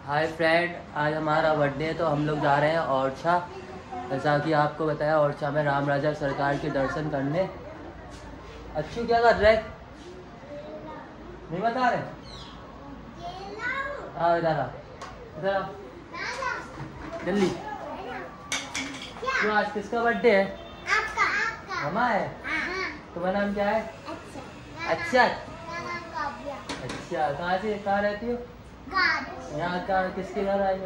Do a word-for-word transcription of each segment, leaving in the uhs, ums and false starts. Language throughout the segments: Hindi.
हाय फ्रेंड, आज हमारा बर्थडे है तो हम लोग जा रहे हैं ओरछा। जैसा कि आपको बताया, ओरछा में राम राजा सरकार के दर्शन करने। अच्छू क्या कर रहे? नहीं बता रहे? आओ इधर आओ, इधर आओ जल्दी। क्यों, आज किसका बर्थडे है? आपका आपका ममा है। तुम्हारा नाम क्या है? अच्छा अच्छा, कहाँ से कहाँ रहती हो? यहाँ कहाँ किसके घर आई हो?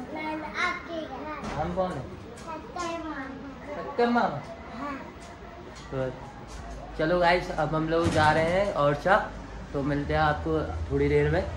हम कौन है? शक्कर मामा। तो चलो गाइस, अब हम लोग जा रहे हैं ओरछा, तो मिलते हैं आपको थोड़ी देर में।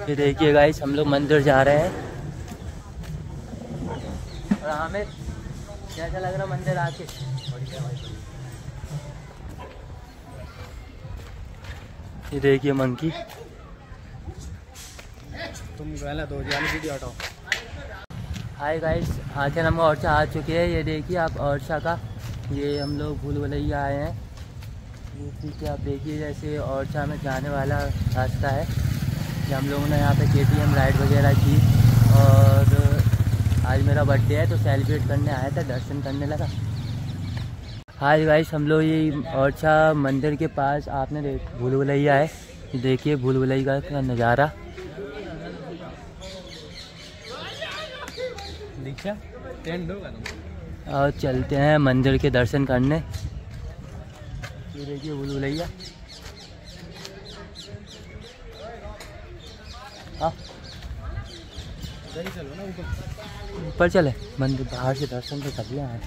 ये देखिए गाइस, हम लोग मंदिर जा रहे हैं। और हमें कैसा लग रहा मंदिर आके? ये देखिए मंकी। तुम दो वीडियो हटाओ। हाय गाइस, आखिर हम ओरछा आ चुके हैं। ये देखिए आप ओरछा का, ये हम लोग भूल भुलैया आए हैं। ये पीछे आप देखिए, जैसे ओरछा में जाने वाला रास्ता है। ये हम लोगों ने यहाँ पे के टी एम राइड वगैरह की, और आज मेरा बर्थडे है तो सेलिब्रेट करने आया था, दर्शन करने लगा। हाय गाइस, हम लोग ये ओरछा मंदिर के पास, आपने देख भूल भुलैया है। ये देखिए भूल भुलैया का नज़ारा। दीक्षा टेंट होगा। और चलते हैं मंदिर के दर्शन करने। ये देखिए भूल भुलैया। हाँ चलो ना ऊपर ऊपर चले, मंदिर बाहर से दर्शन तो कर लिया है।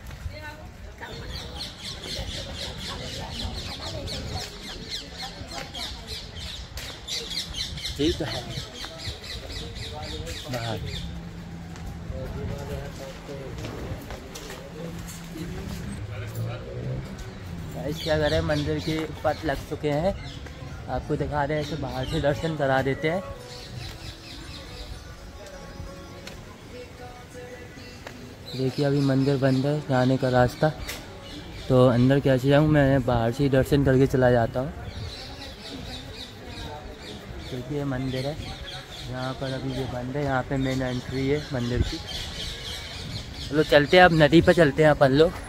ठीक है बाहर। गाइस क्या करें, मंदिर के पट लग चुके हैं, आपको दिखा रहे हैं। ऐसे बाहर से दर्शन करा देते हैं। देखिए अभी मंदिर बंद है, जाने का रास्ता, तो अंदर कैसे जाऊँ? मैं बाहर से ही दर्शन करके चला जाता हूँ। देखिए मंदिर है, यहाँ पर अभी ये बंद है। यहाँ पे मेन एंट्री है मंदिर की। चलो चलते हैं, अब नदी पर चलते हैं अपन लोग।